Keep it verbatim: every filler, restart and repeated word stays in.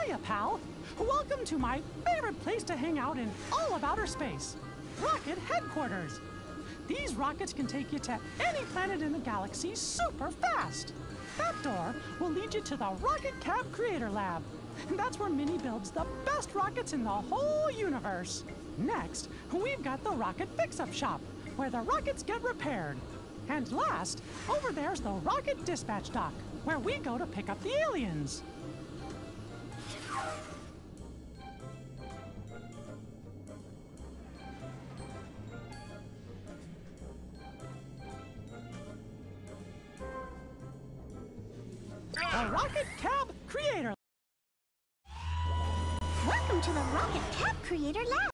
Hiya, pal. Welcome to my favorite place to hang out in all of outer space, Rocket Headquarters. These rockets can take you to any planet in the galaxy super fast. That door will lead you to the Rocket Cab Creator Lab. That's where Minnie builds the best rockets in the whole universe. Next, we've got the Rocket Fix-Up Shop, where the rockets get repaired. And last, over there's the Rocket Dispatch Dock, where we go to pick up the aliens. The Rocket Cab Creator. Welcome to the Rocket Cab Creator Lab.